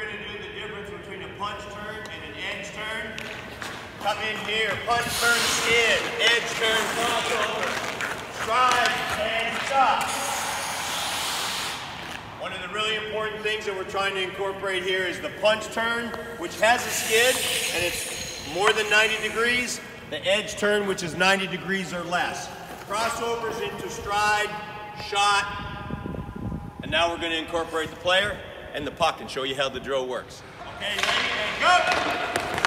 going to do the difference between a punch turn and an edge turn. Come in here, punch turn, skid, edge turn, crossover, stride, and stop. One of the really important things that we're trying to incorporate here is the punch turn, which has a skid, and it's more than 90 degrees. The edge turn, which is 90 degrees or less. Crossovers into stride, shot, and now we're going to incorporate the player and the puck and show you how the drill works. Okay, ready, and go!